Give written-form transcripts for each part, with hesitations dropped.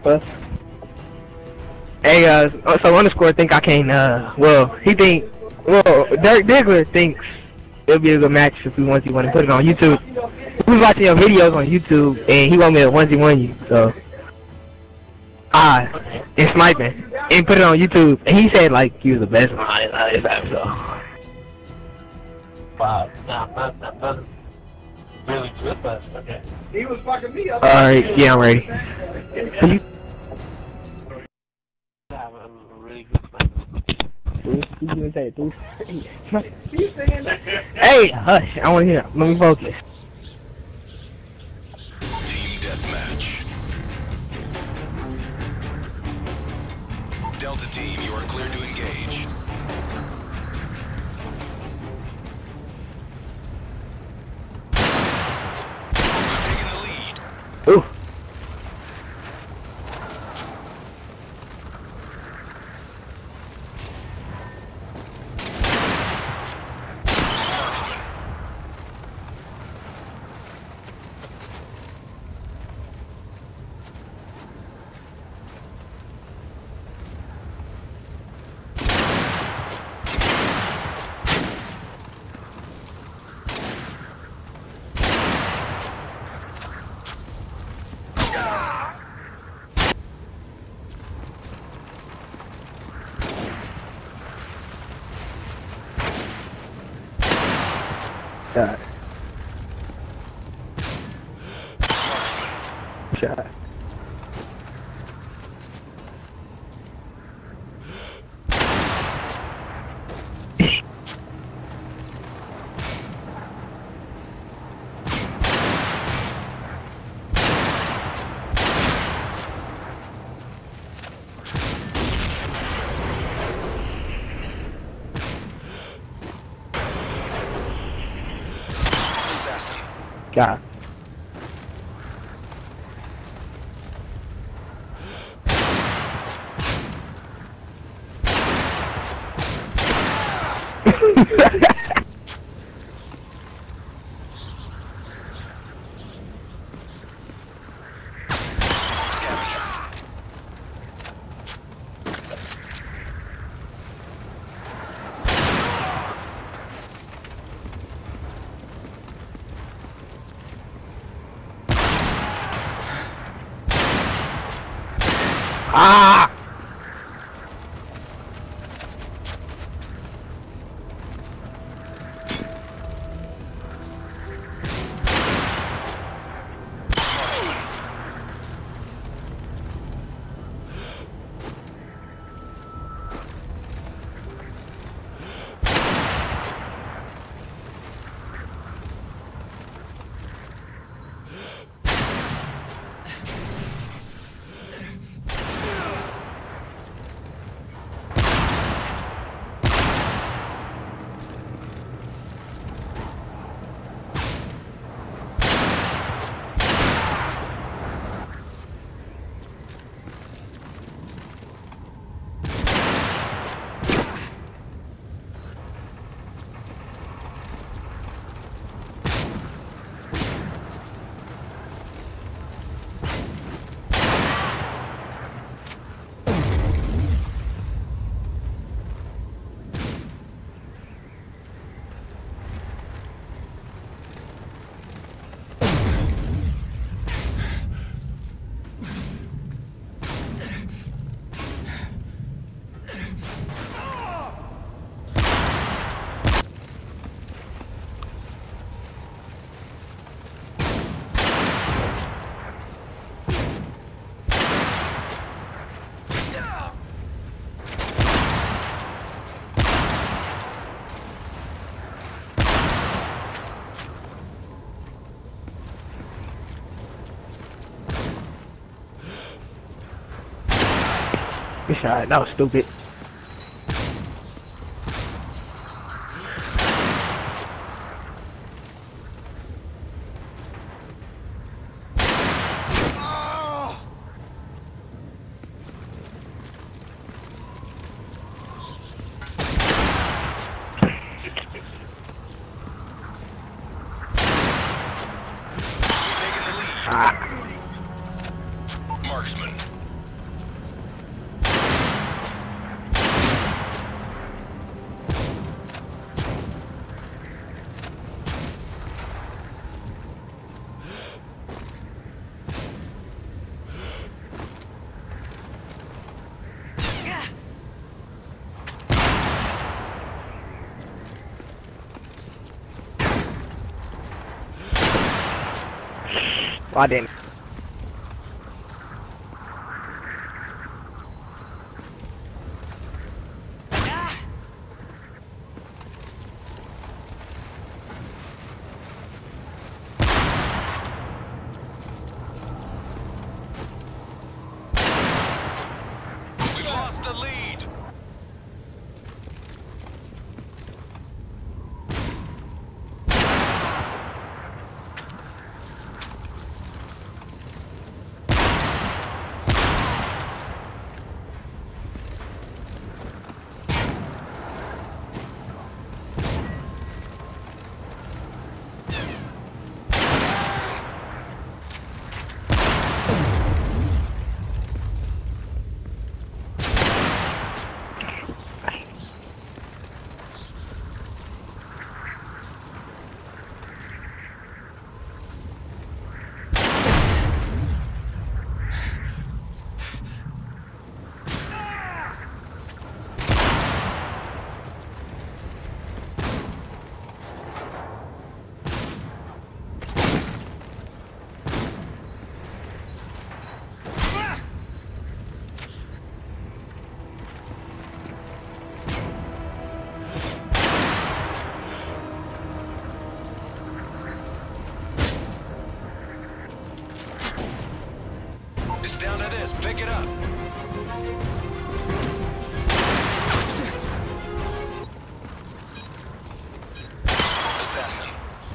aleplus. Hey, so underscore think I can, well, dirkdigler thinks it'll be a good match if we want to put it on YouTube. He was watching your videos on YouTube, and he want me to 1v1 you, so. And sniping, and put it on YouTube, and he said, like, you was the best on his app, so. Wow, not really good, but okay. He was fucking me up. Alright, yeah, I'm ready. Yeah, I'm really good. Hey, hush, I want to hear. Let me focus. Team deathmatch. Delta team, you are clear to engage. You're taking the lead. Ooh. Shot. Shot. God. Ah! Good shot. That was stupid. Marksman. I didn't. We've lost the lead. It's down to this. Pick it up. Assassin.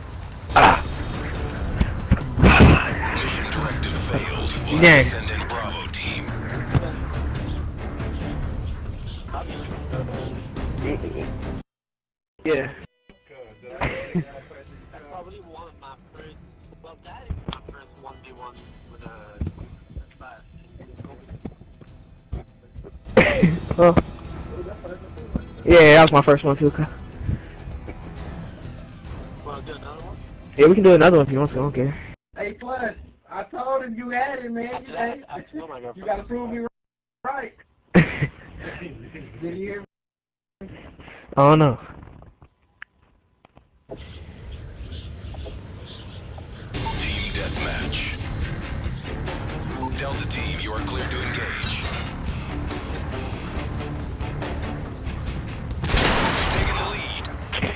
Mission directive failed. We'll have to send in Bravo team. Yeah. Probably one of my first. Well, that is my first 1v1 with a class. Oh. Yeah, that was my first one too. Want to do another one? Yeah, we can do another one if you want to. Okay. Hey, Plus, I told him you had it, man. You gotta prove me right. Did you hear me? I don't know. Team deathmatch. Delta team, you are clear to engage. You've taken the lead.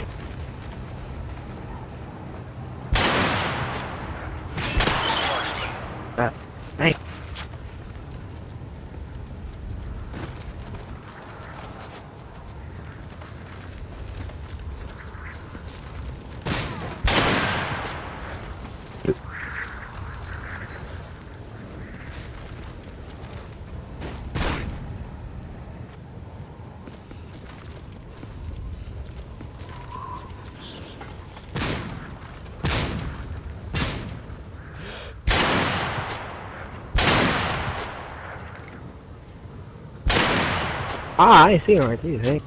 Marksman. Hey. Ah, I ain't seen him right there, hey.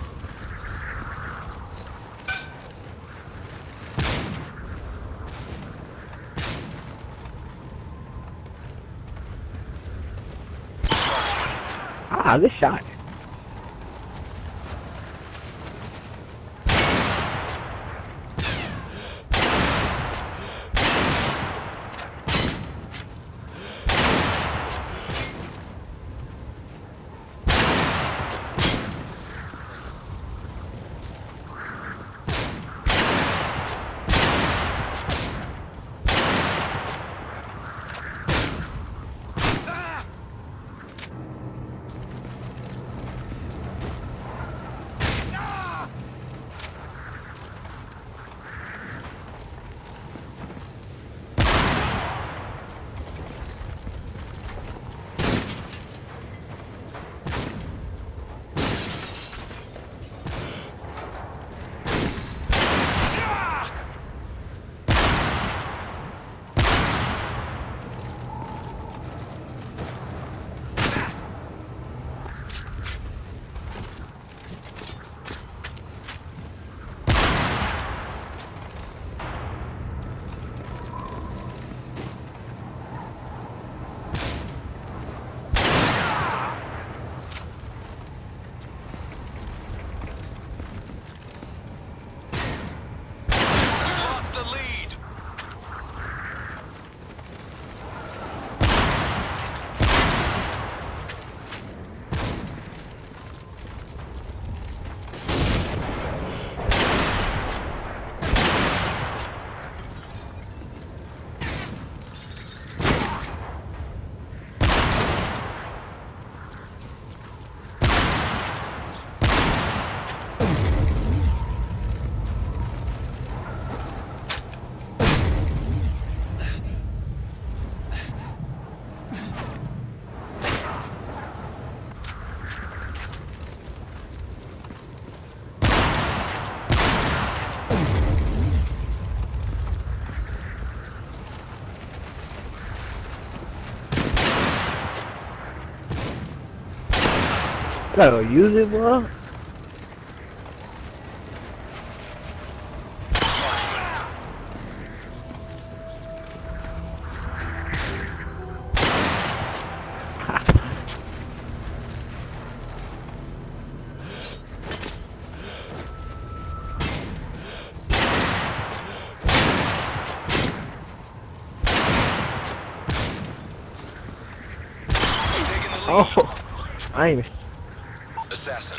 Ah, good shot. Gotta use it, bro. Oh, I ain't. Assassin.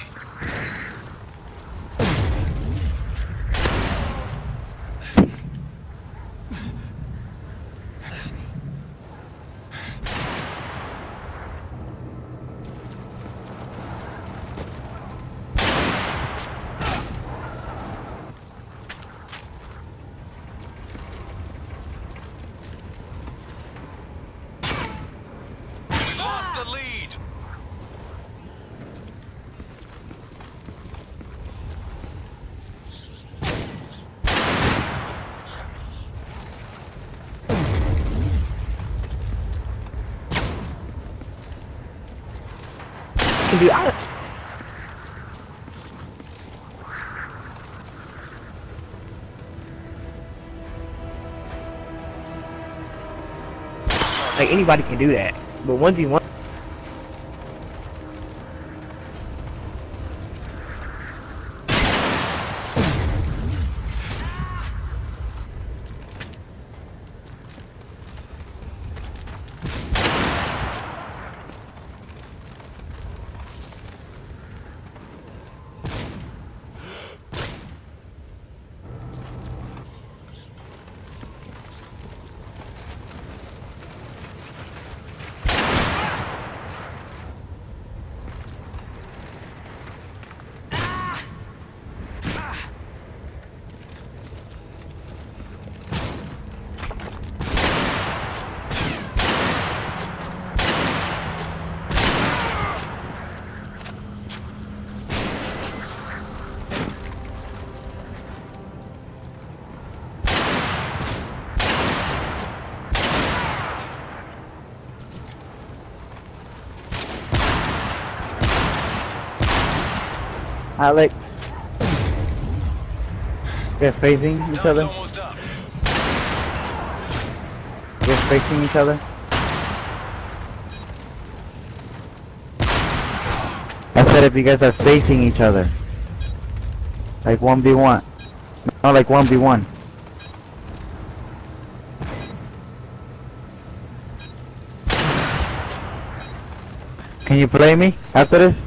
We've lost the lead. Can do I? Like anybody can do that, but 1v1. Alex, they're facing each other. Almost up. They're facing each other. I said if you guys are facing each other, like 1v1, not like 1v1. Can you play me after this?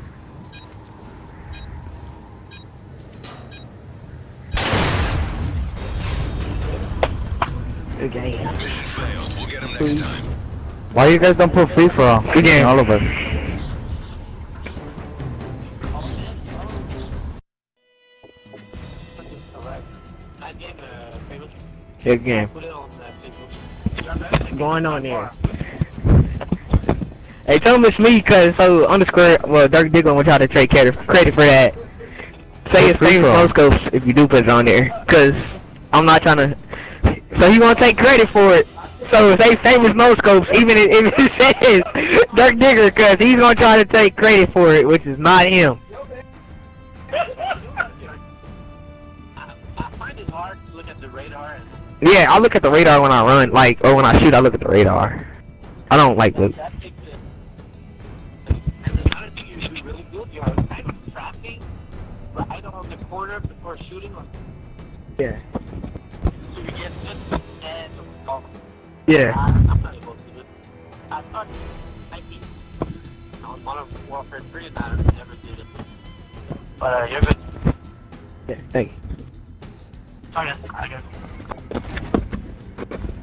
Good game. Mission failed. We'll get him next time. Why you guys don't put free for all? Good game. All of us. I did famous. Good game. Put it on Facebook. Going on there. Hey, tell them it's me, cause so underscore dirkdigler want y'all to trade credit for that. Say it's famous no scopes if you do put it on there, cause I'm not trying to. So he gonna take credit for it. So say famous no scopes, even if it says dirkdigler, cause he's gonna try to take credit for it, which is not him. I find it hard to look at the radar and Yeah, I look at the radar when I run, like, or when I shoot. I look at the radar. I don't like look. that makes it. And another thing you do really good, you're kind of tracking right on the corner before shooting. Yeah. So you get this and oh, Yeah. I'm not able to do it. I thought I mean on Modern Warfare 3 and I never did it. But you're good. Yeah. Thank you. Sorry, I guess.